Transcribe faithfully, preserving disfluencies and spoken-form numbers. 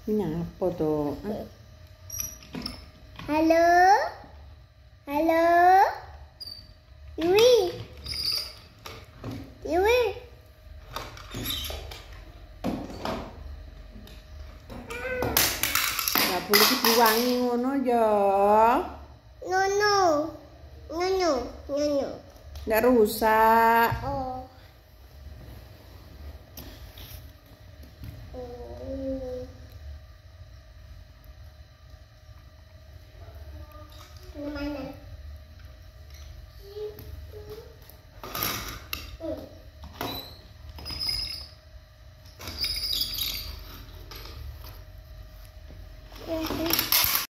Ini apa tuh? Halo? Halo? Yui? Yui? Gak boleh dibuangi ngono ya. Nono. Nono. Nono. Nggak rusak. Oh. Hmm. Mana? Hmm.